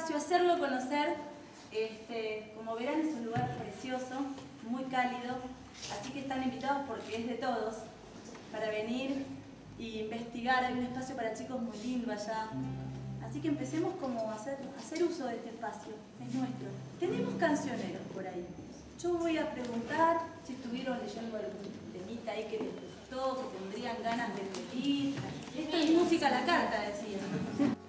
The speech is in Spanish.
hacerlo conocer. Como verán, es un lugar precioso, muy cálido, así que están invitados porque es de todos, para venir e investigar. Hay un espacio para chicos muy lindo allá. Así que empecemos como a hacer uso de este espacio, es nuestro. Tenemos cancioneros por ahí. Yo voy a preguntar si estuvieron leyendo algún temita ahí que les gustó, que tendrían ganas de repetir. Esto es música a la carta, decía.